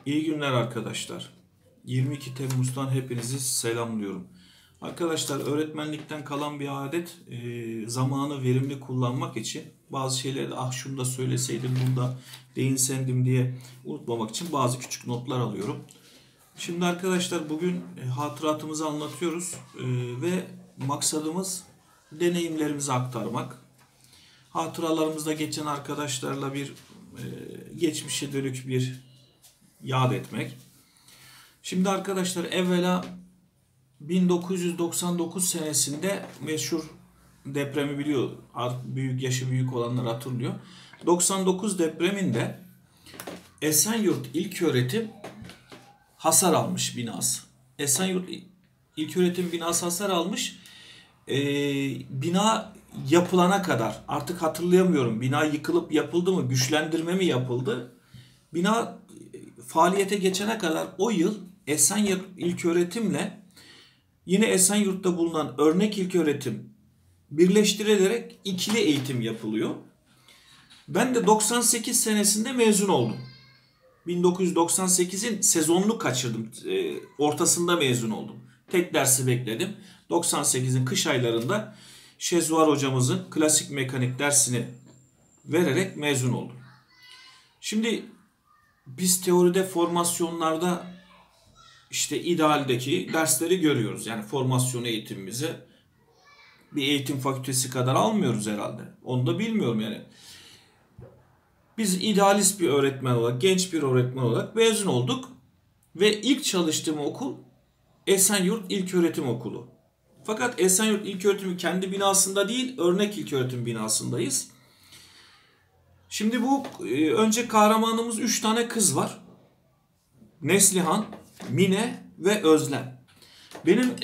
İyi günler arkadaşlar. 22 Temmuz'dan hepinizi selamlıyorum. Arkadaşlar öğretmenlikten kalan bir adet zamanı verimli kullanmak için bazı şeyleri de şunu da söyleseydim bunu da değinsendim diye unutmamak için bazı küçük notlar alıyorum. Şimdi arkadaşlar bugün hatıratımızı anlatıyoruz ve maksadımız deneyimlerimizi aktarmak. Hatıralarımızda geçen arkadaşlarla bir geçmişe dönük bir yad etmek. Şimdi arkadaşlar evvela 1999 senesinde meşhur depremi biliyor. Yaşı büyük olanlar hatırlıyor. 99 depreminde Esenyurt İlköğretim hasar almış binası. Esenyurt İlköğretim binası hasar almış. Bina yapılana kadar artık hatırlayamıyorum. Bina yıkılıp yapıldı mı, güçlendirme mi yapıldı? Bina faaliyete geçene kadar o yıl Esenyurt İlköğretim'le yine Esenyurt'ta bulunan Örnek İlköğretim birleştirilerek ikili eğitim yapılıyor. Ben de 98 senesinde mezun oldum. 1998'in sezonunu kaçırdım. Ortasında mezun oldum. Tek dersi bekledim. 98'in kış aylarında Şezuar hocamızın klasik mekanik dersini vererek mezun oldum. Şimdi biz teoride formasyonlarda işte idealdeki dersleri görüyoruz. Yani formasyon eğitimimizi bir eğitim fakültesi kadar almıyoruz herhalde. Onu da bilmiyorum yani. Biz idealist bir öğretmen olarak, genç bir öğretmen olarak mezun olduk. Ve ilk çalıştığım okul Esenyurt İlköğretim Okulu. Fakat Esenyurt İlköğretim'in kendi binasında değil, Örnek İlköğretim binasındayız. Şimdi bu önce kahramanımız 3 tane kız var. Neslihan, Mine ve Özlem. Benim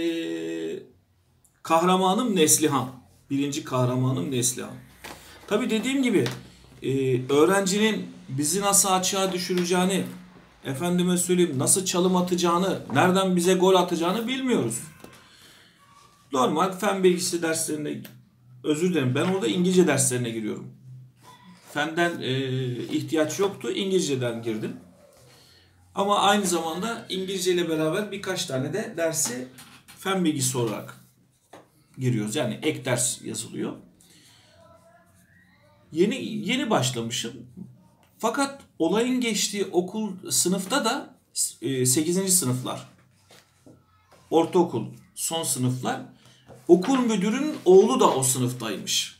kahramanım Neslihan. Birinci kahramanım Neslihan. Tabii dediğim gibi öğrencinin bizi nasıl açığa düşüreceğini, efendime söyleyeyim nasıl çalım atacağını, nereden bize gol atacağını bilmiyoruz. Normal fen bilgisi derslerine, özür dilerim ben orada İngilizce derslerine giriyorum. Fenden ihtiyaç yoktu, İngilizceden girdim. Ama aynı zamanda İngilizce ile beraber birkaç tane de dersi fen bilgisi olarak giriyoruz. Yani ek ders yazılıyor. Yeni başlamışım. Fakat olayın geçtiği okul sınıfta da 8. sınıflar. Ortaokul son sınıflar. Okul müdürünün oğlu da o sınıftaymış.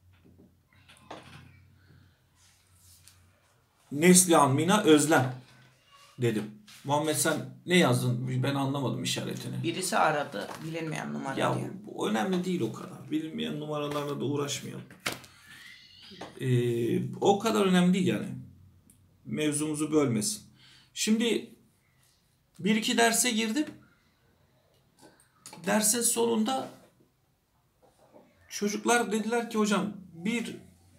Neslihan, Mina, Özlem dedim. Muhammed sen ne yazdın? Ben anlamadım işaretini. Birisi aradı bilinmeyen numara Ya diye. bu önemli değil o kadar. Bilinmeyen numaralarla da uğraşmayalım. O kadar önemli değil yani. Mevzumuzu bölmesin. Şimdi bir iki derse girdim. Dersin sonunda çocuklar dediler ki hocam bir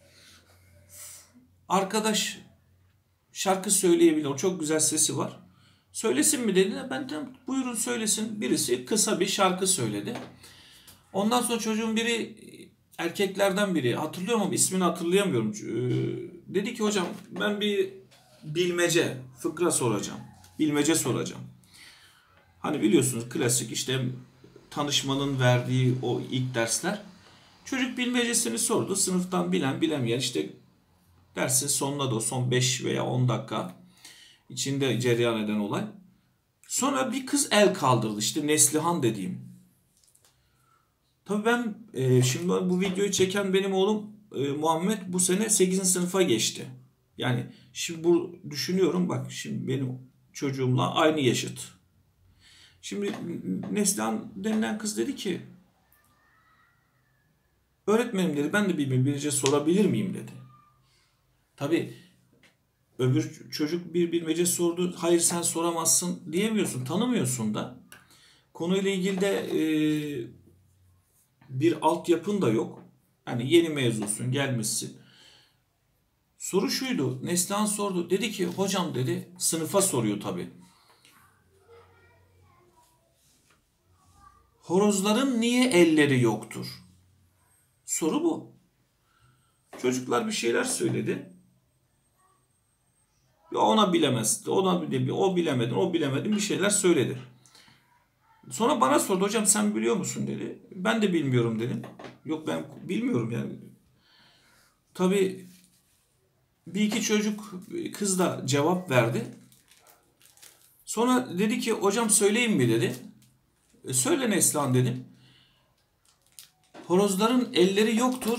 arkadaş şarkı söyleyebilir. O çok güzel sesi var. Söylesin mi dediler. Ben dedim buyurun söylesin. Birisi kısa bir şarkı söyledi. Ondan sonra çocuğun biri erkeklerden biri hatırlıyorum ama ismini hatırlayamıyorum. Dedi ki hocam ben bir bilmece, fıkra soracağım. Bilmece soracağım. Hani biliyorsunuz klasik işte tanışmanın verdiği o ilk dersler. Çocuk bilmecesini sordu. Sınıftan bilen bilemeyen işte dersin sonuna da son 5 veya 10 dakika içinde cereyan eden olay. Sonra bir kız el kaldırdı işte Neslihan dediğim. Tabii ben şimdi bu videoyu çeken benim oğlum Muhammed bu sene 8. sınıfa geçti. Yani şimdi bu düşünüyorum bak şimdi benim çocuğumla aynı yaşıt. Şimdi Neslihan denilen kız dedi ki öğretmenim dedi ben de bir bilmece sorabilir miyim dedi. Tabii öbür çocuk bir bilmece sordu. Hayır sen soramazsın diyemiyorsun. Tanımıyorsun da. Konuyla ilgili de bir altyapın da yok. Hani yeni mezunsun gelmişsin. Soru şuydu. Neslihan sordu. Dedi ki hocam dedi sınıfa soruyor tabii. Horozların niye elleri yoktur? Soru bu. Çocuklar bir şeyler söyledi. Ya ona bilemez. O bilemedin, o bilemedin bir şeyler söyledi. Sonra bana sordu, hocam sen biliyor musun dedi. Ben de bilmiyorum dedim. Yok ben bilmiyorum yani. Tabii bir iki çocuk kız da cevap verdi. Sonra dedi ki hocam söyleyeyim mi dedi. Söyle Neslihan dedim. Horozların elleri yoktur.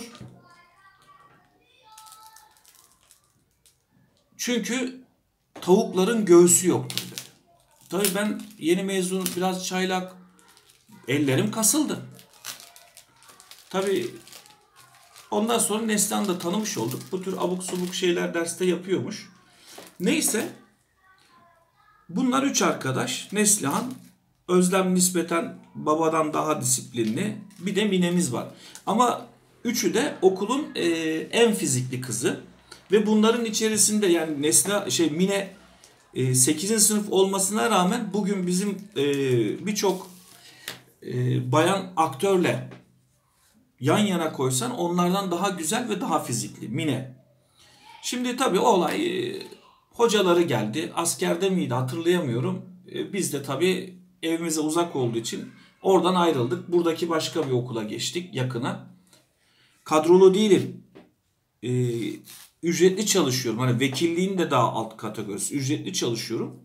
Çünkü tavukların göğsü yoktur dedi. Tabii ben yeni mezun, biraz çaylak, ellerim kasıldı. Tabii ondan sonra Neslihan'ı da tanımış olduk. Bu tür abuk subuk şeyler derste yapıyormuş. Neyse bunlar üç arkadaş. Neslihan, Özlem nispeten babadan daha disiplinli. Bir de Mine'miz var. Ama üçü de okulun en fizikli kızı. Ve bunların içerisinde yani Mine 8. sınıf olmasına rağmen bugün bizim birçok bayan aktörle yan yana koysan onlardan daha güzel ve daha fizikli Mine. Şimdi tabii olay hocaları geldi. Askerde miydi hatırlayamıyorum. Biz de tabii evimize uzak olduğu için oradan ayrıldık. Buradaki başka bir okula geçtik yakına. Kadrolu değilim. Ücretli çalışıyorum. Hani vekilliğin de daha alt kategorisi. Ücretli çalışıyorum.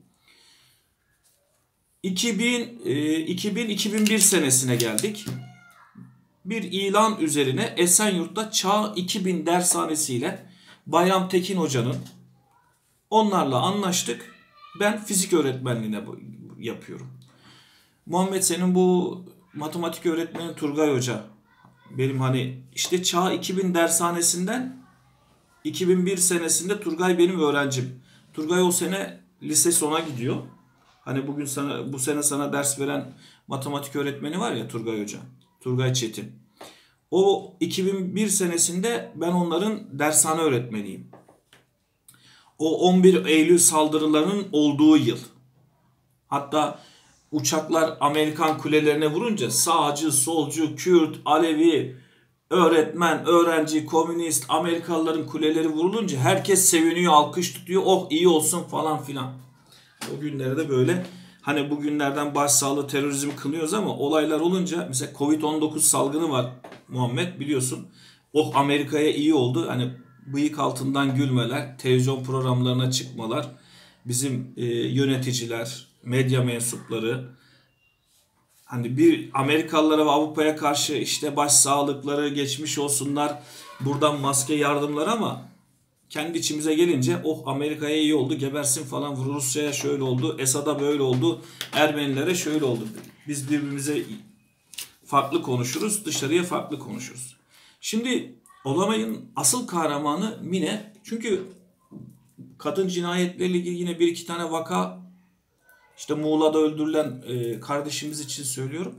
2000-2001 senesine geldik. Bir ilan üzerine Esenyurt'ta Çağ 2000 dershanesiyle Bayram Tekin Hoca'nın, onlarla anlaştık. Ben fizik öğretmenliğine yapıyorum. Muhammed senin bu matematik öğretmeni Turgay Hoca. Benim hani işte Çağ 2000 dershanesinden 2001 senesinde Turgay benim öğrencim. Turgay o sene lise sona gidiyor. Hani bu sene sana ders veren matematik öğretmeni var ya Turgay Hoca. Turgay Çetin. O 2001 senesinde ben onların dershane öğretmeniyim. O 11 Eylül saldırılarının olduğu yıl. Hatta uçaklar Amerikan kulelerine vurunca sağcı, solcu, Kürt, Alevi, öğretmen, öğrenci, komünist, Amerikalıların kuleleri vurulunca herkes seviniyor, alkış tutuyor. Oh iyi olsun falan filan. O günlerde böyle hani bugünlerden başsağlığı terörizm kılıyoruz ama olaylar olunca mesela Covid-19 salgını var Muhammed biliyorsun. Oh Amerika'ya iyi oldu. Hani bıyık altından gülmeler, televizyon programlarına çıkmalar, bizim yöneticiler, medya mensupları hani bir Amerikalılara ve Avrupa'ya karşı işte başsağlıkları geçmiş olsunlar. Buradan maske yardımları ama kendi içimize gelince oh Amerika'ya iyi oldu gebersin falan, Rusya'ya şöyle oldu, Esad'a böyle oldu, Ermenilere şöyle oldu. Biz birbirimize farklı konuşuruz, dışarıya farklı konuşuruz. Şimdi olayın asıl kahramanı Mine. Çünkü kadın cinayetleriyle ilgili yine bir iki tane vaka, işte Muğla'da öldürülen kardeşimiz için söylüyorum.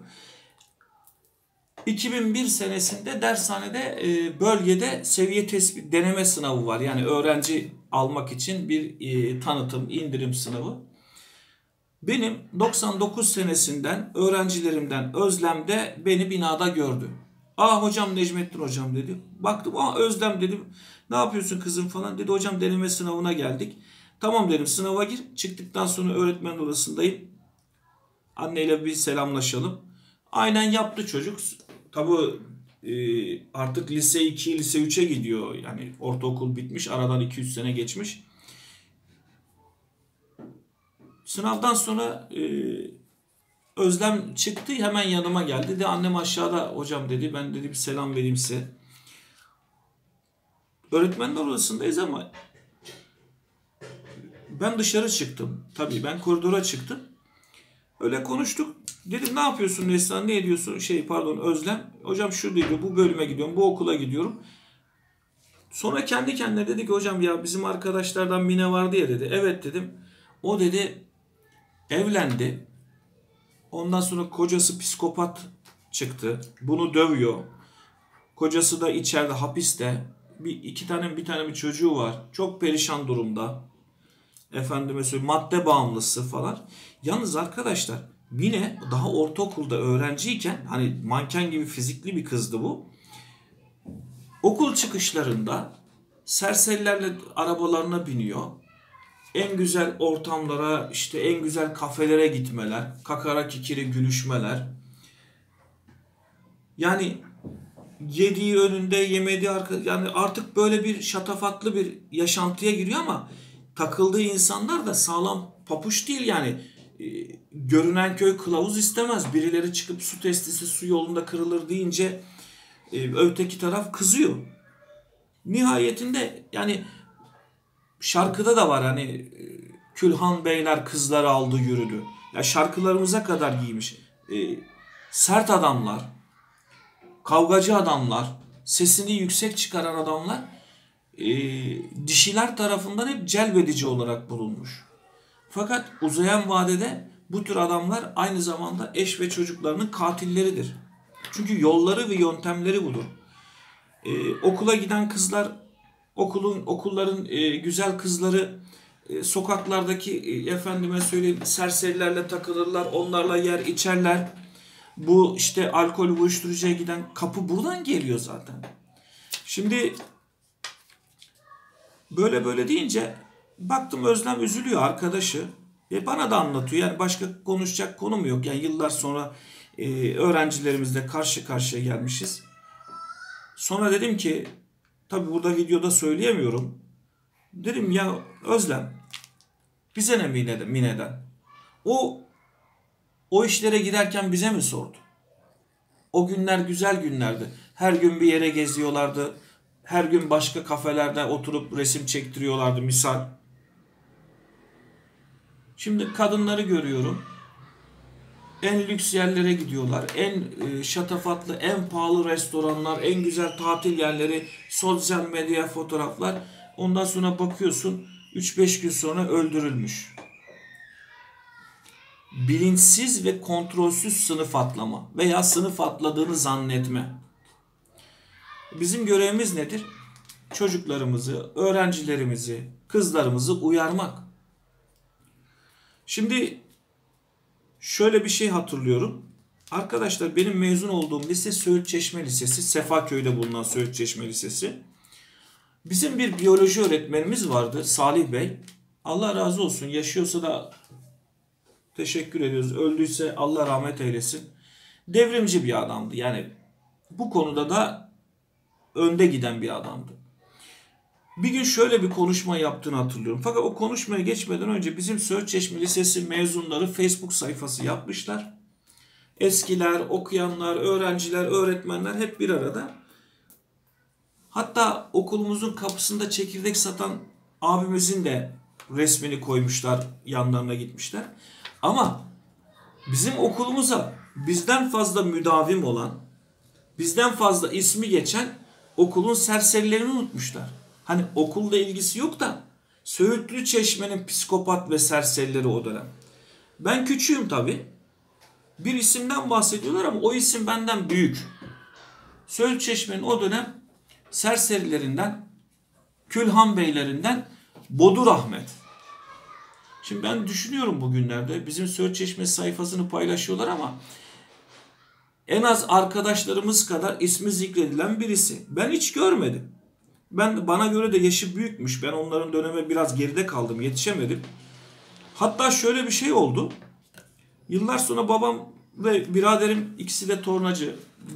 2001 senesinde dershanede bölgede seviye tespit deneme sınavı var. Yani öğrenci almak için bir tanıtım, indirim sınavı. Benim 99 senesinden öğrencilerimden Özlem de beni binada gördü. Aa hocam Necmettin hocam dedi. Baktım aa Özlem dedim. Ne yapıyorsun kızım falan dedi. Hocam deneme sınavına geldik. Tamam dedim sınava gir. Çıktıktan sonra öğretmen odasındayım. Anneyle bir selamlaşalım. Aynen yaptı çocuk. Tabii artık lise 2, lise 3'e gidiyor. Yani ortaokul bitmiş. Aradan 2-3 sene geçmiş. Sınavdan sonra Özlem çıktı. Hemen yanıma geldi. Dedi annem aşağıda hocam dedi. Ben dedi bir selam vereyim size. Öğretmenler odasındayız ama ben dışarı çıktım. Tabii ben koridora çıktım. Öyle konuştuk. Dedim ne yapıyorsun Neslihan, ne ediyorsun? Özlem. Hocam şu dedi, bu bölüme gidiyorum, bu okula gidiyorum. Sonra kendi kendine dedi ki hocam ya bizim arkadaşlardan Mine vardı ya dedi. Evet dedim. O dedi evlendi. Ondan sonra kocası psikopat çıktı. Bunu dövüyor. Kocası da içeride hapiste. Bir tane bir çocuğu var. Çok perişan durumda. Efendime söyleyeyim madde bağımlısı falan. Yalnız arkadaşlar Mine daha ortaokulda öğrenciyken hani manken gibi fizikli bir kızdı bu. Okul çıkışlarında serserilerle arabalarına biniyor. en güzel ortamlara, işte en güzel kafelere gitmeler, kakara kikiri gülüşmeler. Yani yediği önünde, yemediği arka, yani artık böyle bir şatafatlı bir yaşantıya giriyor ama takıldığı insanlar da sağlam papuç değil yani. Görünen köy kılavuz istemez. Birileri çıkıp su testisi su yolunda kırılır deyince öteki taraf kızıyor. Nihayetinde yani şarkıda da var hani Külhan beyler kızları aldı yürüdü. Ya şarkılarımıza kadar giymiş. Sert adamlar, kavgacı adamlar, sesini yüksek çıkaran adamlar dişiler tarafından hep celbedici olarak bulunmuş. Fakat uzayan vadede bu tür adamlar aynı zamanda eş ve çocuklarının katilleridir. Çünkü yolları ve yöntemleri budur. Okula giden kızlar, okulların güzel kızları sokaklardaki efendime söyleyeyim serserilerle takılırlar, onlarla yer içerler. Bu işte alkol uyuşturucuya giden kapı buradan geliyor zaten. Şimdi böyle deyince baktım Özlem üzülüyor arkadaşı. Bana da anlatıyor. Yani başka konuşacak konum yok. Yani yıllar sonra öğrencilerimizle karşı karşıya gelmişiz. Sonra dedim ki tabii burada videoda söyleyemiyorum. Dedim ya Özlem bize ne Mine'den? O işlere giderken bize mi sordu? O günler güzel günlerdi. Her gün bir yere geziyorlardı. Her gün başka kafelerde oturup resim çektiriyorlardı misal. Şimdi kadınları görüyorum. En lüks yerlere gidiyorlar. En şatafatlı, en pahalı restoranlar, en güzel tatil yerleri, sosyal medya fotoğraflar. Ondan sonra bakıyorsun 3-5 gün sonra öldürülmüş. Bilinçsiz ve kontrolsüz sınıf atlama veya sınıf atladığını zannetme. Bizim görevimiz nedir? Çocuklarımızı, öğrencilerimizi, kızlarımızı uyarmak. Şimdi şöyle bir şey hatırlıyorum. Arkadaşlar benim mezun olduğum lise Söğütçeşme Lisesi, Sefaköy'de bulunan Söğütçeşme Lisesi. Bizim bir biyoloji öğretmenimiz vardı, Salih Bey. Allah razı olsun, yaşıyorsa da teşekkür ediyoruz. Öldüyse Allah rahmet eylesin. Devrimci bir adamdı. Yani bu konuda da önde giden bir adamdı. Bir gün şöyle bir konuşma yaptığını hatırlıyorum. Fakat o konuşmaya geçmeden önce bizim Söğütçeşme Lisesi mezunları Facebook sayfası yapmışlar. Eskiler, okuyanlar, öğrenciler, öğretmenler hep bir arada. Hatta okulumuzun kapısında çekirdek satan abimizin de resmini koymuşlar, yanlarına gitmişler. Ama bizim okulumuza bizden fazla müdavim olan, bizden fazla ismi geçen okulun serserilerini unutmuşlar. Hani okulla ilgisi yok da Söğütlü Çeşme'nin psikopat ve serserileri o dönem. Ben küçüğüm tabii. Bir isimden bahsediyorlar ama o isim benden büyük. Söğütlü Çeşme'nin o dönem serserilerinden, Külhan Beylerinden Bodur Ahmet. Şimdi ben düşünüyorum bugünlerde bizim Söğütçeşme sayfasını paylaşıyorlar ama en az arkadaşlarımız kadar ismi zikredilen birisi. Ben hiç görmedim. Bana göre de yaşı büyükmüş. Ben onların döneme biraz geride kaldım. Yetişemedim. Hatta şöyle bir şey oldu. Yıllar sonra babam ve biraderim ikisi de tornacı.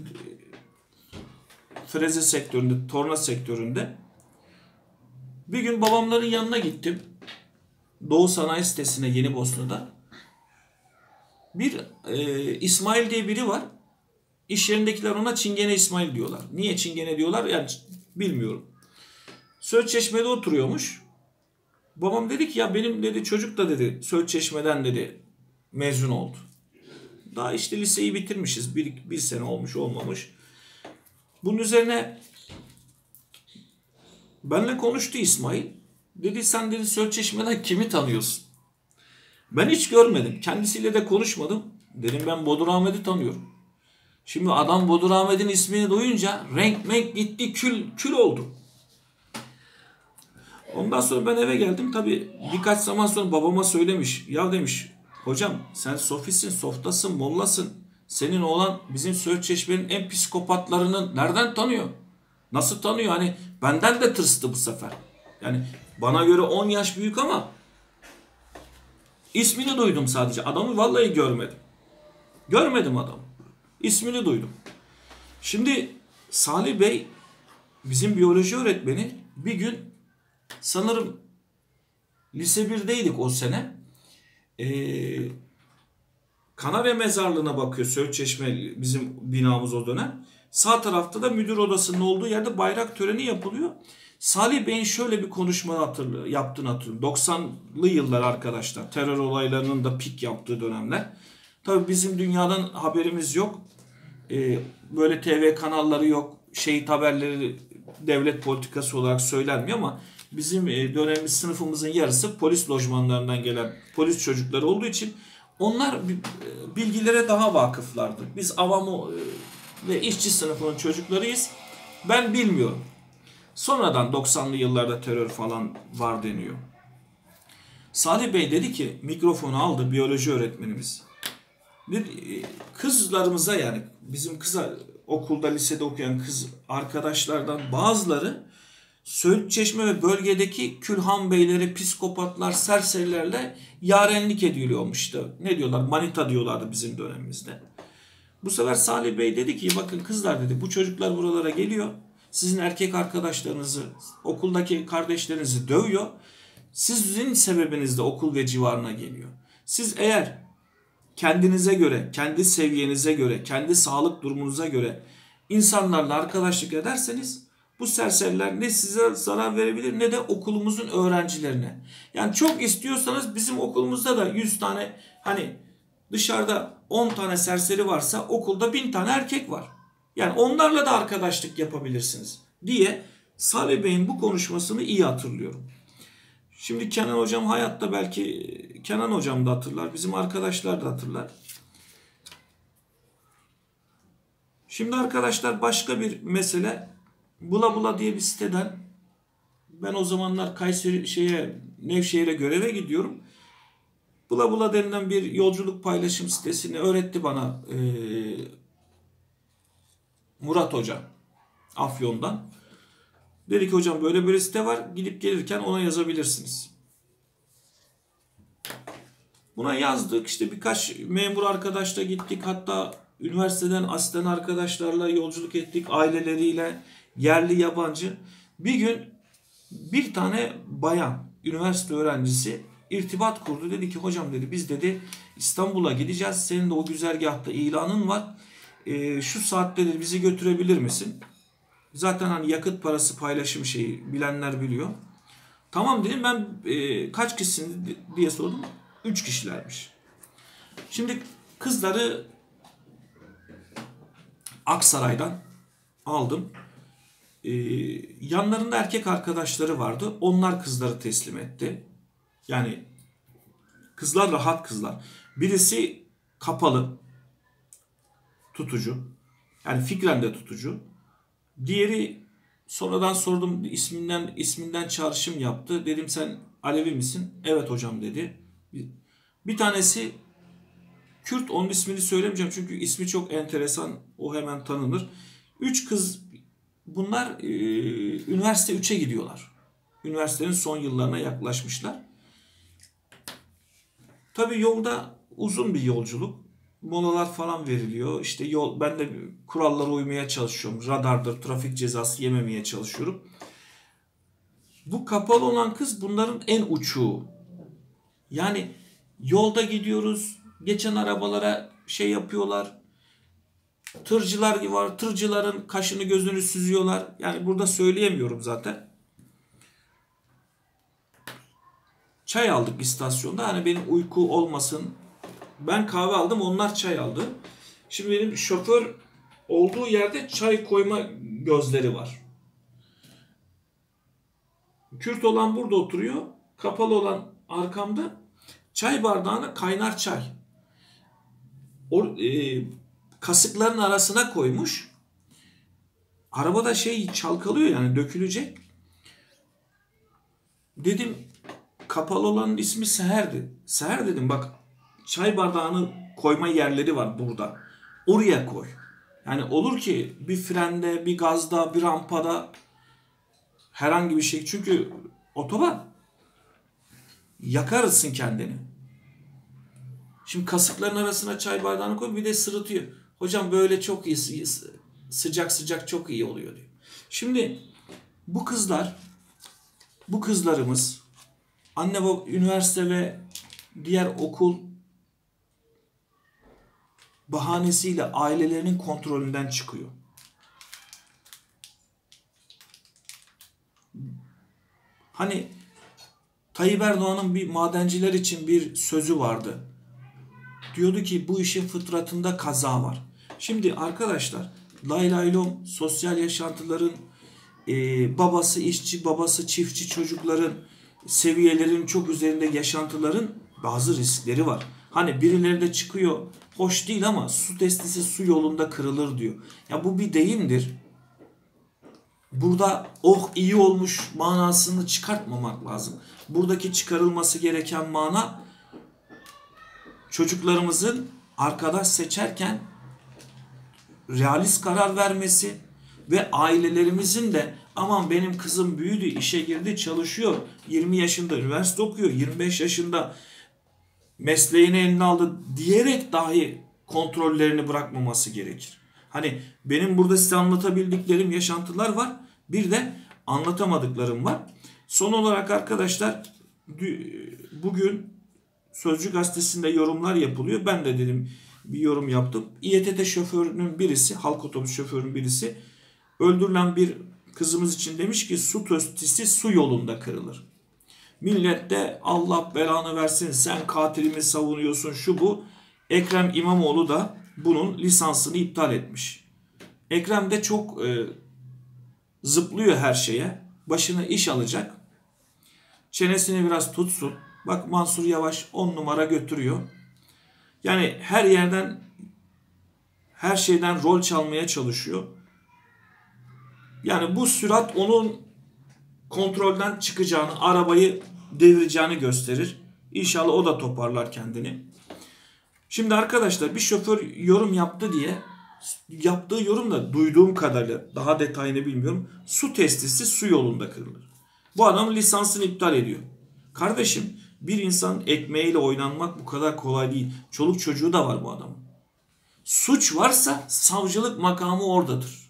Freze sektöründe, torna sektöründe. Bir gün babamların yanına gittim. Doğu Sanayi Sitesi'ne Yenibosna'da. Bir İsmail diye biri var. İş yerindekiler ona Çingene İsmail diyorlar. Niye Çingene diyorlar? Yani bilmiyorum. Söğütçeşme'de oturuyormuş. Babam dedi ki ya benim dedi çocuk da dedi Söğütçeşme'den dedi mezun oldu. Daha işte liseyi bitirmişiz. Bir sene olmuş olmamış. Bunun üzerine benimle konuştu İsmail. Dedi sen dedi Söğütçeşme'den kimi tanıyorsun? Ben hiç görmedim. Kendisiyle de konuşmadım. Dedim ben Bodur Ahmet'i tanıyorum. Şimdi adam Bodur Ahmet'in ismini duyunca renk gitti kül oldu. Ondan sonra ben eve geldim. Tabii birkaç zaman sonra babama söylemiş. Ya demiş hocam sen sofisin, softasın, mollasın. Senin oğlan bizim Söğütçeşme'nin en psikopatlarını nereden tanıyor? Nasıl tanıyor? Hani benden de tırstı bu sefer. Yani bana göre 10 yaş büyük ama İsmini duydum sadece. Adamı vallahi görmedim. Görmedim adamı. İsmini duydum. Şimdi Salih Bey bizim biyoloji öğretmeni bir gün sanırım lise 1'deydik o sene. Kanarya Mezarlığı'na bakıyor. Söğütçeşme bizim binamız o dönem. Sağ tarafta da müdür odasının olduğu yerde bayrak töreni yapılıyor. Salih Bey'in şöyle bir konuşma yaptığını hatırlıyorum. 90'lı yıllar arkadaşlar. Terör olaylarının da pik yaptığı dönemler. Tabii bizim dünyadan haberimiz yok. Böyle TV kanalları yok. Şehit haberleri devlet politikası olarak söylenmiyor ama bizim dönemimiz, sınıfımızın yarısı polis lojmanlarından gelen polis çocukları olduğu için onlar bilgilere daha vakıflardı. Biz avamı ve işçi sınıfının çocuklarıyız. Ben bilmiyorum. Sonradan 90'lı yıllarda terör falan var deniyor. Salih Bey dedi ki, mikrofonu aldı biyoloji öğretmenimiz. Kızlarımıza, yani bizim okulda, lisede okuyan kız arkadaşlardan bazıları Söğütçeşme ve bölgedeki külhan beyleri, psikopatlar, serserilerle yarenlik ediliyormuştu. Ne diyorlar? Manita diyorlardı bizim dönemimizde. Bu sefer Salih Bey dedi ki, bakın kızlar dedi, bu çocuklar buralara geliyor. Sizin erkek arkadaşlarınızı, okuldaki kardeşlerinizi dövüyor. Sizin sebebinizde okul ve civarına geliyor. Siz eğer kendinize göre, kendi seviyenize göre, kendi sağlık durumunuza göre insanlarla arkadaşlık ederseniz bu serseriler ne size zarar verebilir ne de okulumuzun öğrencilerine. Yani çok istiyorsanız bizim okulumuzda da 100 tane, hani dışarıda 10 tane serseri varsa okulda 1000 tane erkek var. Yani onlarla da arkadaşlık yapabilirsiniz diye Salih Bey'in bu konuşmasını iyi hatırlıyorum. Şimdi Kenan hocam hayatta, belki Kenan hocam da hatırlar, bizim arkadaşlar da hatırlar. Şimdi arkadaşlar başka bir mesele, Bula Bula diye bir siteden, ben o zamanlar Nevşehir'e göreve gidiyorum. Bula Bula denilen bir yolculuk paylaşım sitesini öğretti bana Murat Hoca Afyon'dan. Dedi ki hocam böyle bir site var, gidip gelirken ona yazabilirsiniz. Buna yazdık, işte birkaç memur arkadaşla gittik, hatta üniversiteden asistan arkadaşlarla yolculuk ettik, aileleriyle, yerli yabancı. Bir gün bir tane bayan, üniversite öğrencisi irtibat kurdu. Dedi ki hocam dedi, biz dedi İstanbul'a gideceğiz, senin de o güzergahta ilanın var. Şu saatte dedi bizi götürebilir misin? Zaten hani yakıt parası paylaşım şeyi bilenler biliyor. Tamam dedim, ben kaç kişisiniz diye sordum. 3 kişilermiş. Şimdi kızları Aksaray'dan aldım. Yanlarında erkek arkadaşları vardı. Onlar kızları teslim etti. Yani kızlar rahat kızlar. Birisi kapalı tutucu. Yani fikren de tutucu. Diğeri, sonradan sordum, isminden çağrışım yaptı. Dedim sen Alevi misin? Evet hocam dedi. Bir tanesi Kürt, onun ismini söylemeyeceğim çünkü ismi çok enteresan, o hemen tanınır. 3 kız bunlar, üniversite 3'e gidiyorlar. Üniversitenin son yıllarına yaklaşmışlar. Tabii yolda uzun bir yolculuk. Molalar falan veriliyor. İşte ben de kurallara uymaya çalışıyorum. Radardır, trafik cezası yememeye çalışıyorum. Bu kapalı olan kız bunların en uçuğu. Yani yolda gidiyoruz. Geçen arabalara şey yapıyorlar. Tırcılar var. Tırcıların kaşını gözünü süzüyorlar. Yani burada söyleyemiyorum zaten. Çay aldık istasyonda. Hani benim uyku olmasın. Ben kahve aldım, onlar çay aldı. Şimdi benim şoför olduğu yerde çay koyma gözleri var. Kürt olan burada oturuyor. Kapalı olan arkamda. Çay bardağına kaynar çay. Kasıkların arasına koymuş. Arabada çalkalıyor, yani dökülecek. Dedim, kapalı olanın ismi Seher'di. Seher dedim, bak çay bardağını koyma yerleri var burada. Oraya koy. Yani olur ki bir frende, bir gazda, bir rampada herhangi bir şey. Çünkü otoban, yakarsın kendini. Şimdi kasıkların arasına çay bardağını koy, bir de sırıtıyor. Hocam böyle çok iyi, sıcak sıcak çok iyi oluyor diyor. Şimdi bu kızlarımız anne baba, üniversite ve diğer okul bahanesiyle ailelerinin kontrolünden çıkıyor. Hani Tayyip Erdoğan'ın bir madenciler için bir sözü vardı. Diyordu ki bu işin fıtratında kaza var. Şimdi arkadaşlar lay lay lom sosyal yaşantıların babası işçi, babası çiftçi çocukların seviyelerin çok üzerinde yaşantıların bazı riskleri var. Hani birileri de çıkıyor, hoş değil ama su testisi su yolunda kırılır diyor. Ya bu bir deyimdir. Burada oh iyi olmuş manasını çıkartmamak lazım. Buradaki çıkarılması gereken mana çocuklarımızın arkadaş seçerken realist karar vermesi ve ailelerimizin de aman benim kızım büyüdü, işe girdi, çalışıyor, 20 yaşında üniversite okuyor, 25 yaşında mesleğini eline aldı diyerek dahi kontrollerini bırakmaması gerekir. Hani benim burada size anlatabildiklerim yaşantılar var, bir de anlatamadıklarım var. Son olarak arkadaşlar bugün Sözcü gazetesinde yorumlar yapılıyor. Ben de dedim bir yorum yaptım. İETT şoförünün birisi, halk otobüs şoförünün birisi öldürülen bir kızımız için demiş ki su testisi su yolunda kırılır. Millet de Allah belanı versin sen katilimi savunuyorsun şu bu. Ekrem İmamoğlu da bunun lisansını iptal etmiş. Ekrem de çok zıplıyor her şeye. Başına iş alacak. Çenesini biraz tutsun. Bak Mansur Yavaş 10 numara götürüyor. Yani her yerden, her şeyden rol çalmaya çalışıyor. Yani bu sürat onun kontrolden çıkacağını, arabayı devireceğini gösterir. İnşallah o da toparlar kendini. Şimdi arkadaşlar bir şoför yorum yaptı diye, yaptığı yorum da duyduğum kadarıyla, daha detayını bilmiyorum, su testisi su yolunda kırılır. Bu adam lisansını iptal ediyor. Kardeşim bir insanın ekmeğiyle oynanmak bu kadar kolay değil. Çoluk çocuğu da var bu adamın. Suç varsa savcılık makamı oradadır.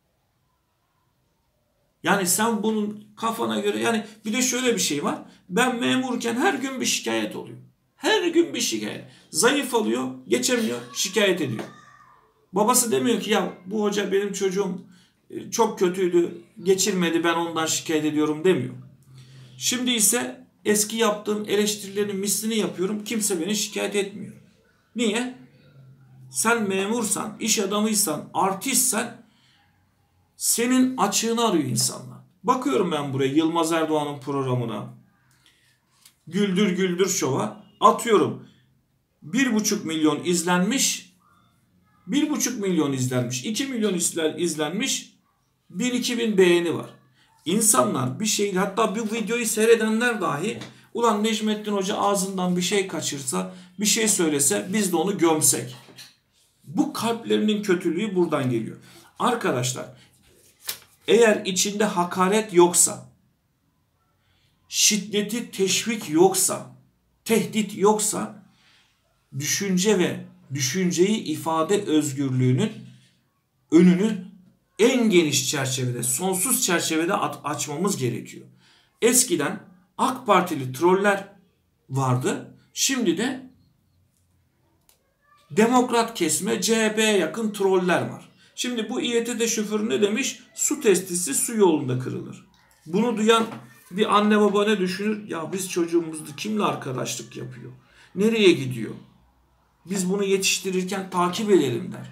Yani sen bunun kafana göre, yani bir de şöyle bir şey var. Ben memurken her gün bir şikayet oluyor. Her gün bir şikayet. Zayıf alıyor, geçemiyor, şikayet ediyor. Babası demiyor ki ya bu hoca benim çocuğum çok kötüydü, geçirmedi ben ondan şikayet ediyorum demiyor. Şimdi ise eski yaptığım eleştirilerin mislini yapıyorum, kimse beni şikayet etmiyor. Niye? Sen memursan, iş adamıysan, artistsen senin açığını arıyor insanlar. Bakıyorum ben buraya Yılmaz Erdoğan'ın programına. Güldür Güldür Şov'a atıyorum. 1,5 milyon izlenmiş. 1,5 milyon izlenmiş. 2 milyon izlenmiş. 1-2 bin beğeni var. İnsanlar bir şey, hatta bir videoyu seyredenler dahi ulan Necmettin Hoca ağzından bir şey kaçırsa, bir şey söylese biz de onu gömsek. Bu kalplerinin kötülüğü buradan geliyor. Arkadaşlar eğer içinde hakaret yoksa, şiddeti teşvik yoksa, tehdit yoksa, düşünce ve düşünceyi ifade özgürlüğünün önünü en geniş çerçevede, sonsuz çerçevede açmamız gerekiyor. Eskiden AK Partili troller vardı. Şimdi de demokrat kesme, CHP'ye yakın troller var. Şimdi bu İETT şoförü ne demiş? Su testisi su yolunda kırılır. Bunu duyan bir anne baba ne düşünür? Ya biz çocuğumuzda kimle arkadaşlık yapıyor? Nereye gidiyor? Biz bunu yetiştirirken takip edelim der.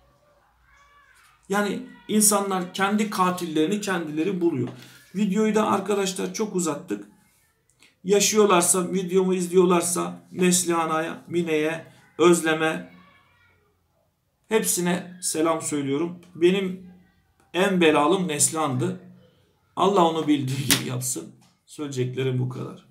Yani insanlar kendi katillerini kendileri buluyor. Videoyu da arkadaşlar çok uzattık. Yaşıyorlarsa, videomu izliyorlarsa Neslihan'a, Mine'ye, Özlem'e hepsine selam söylüyorum. Benim en belalım Neslihan'dı. Allah onu bildiği gibi yapsın. Söyleyeceklerim bu kadar.